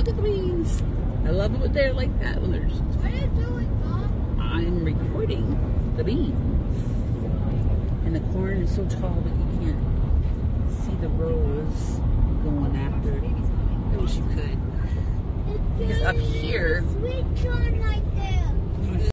at the beans. I love it when they're like that. When there's. What are you doing, Mom? I'm recording the beans. And the corn is so tall that you can't see the rows going after it. I wish you could. Because up here. Switch on like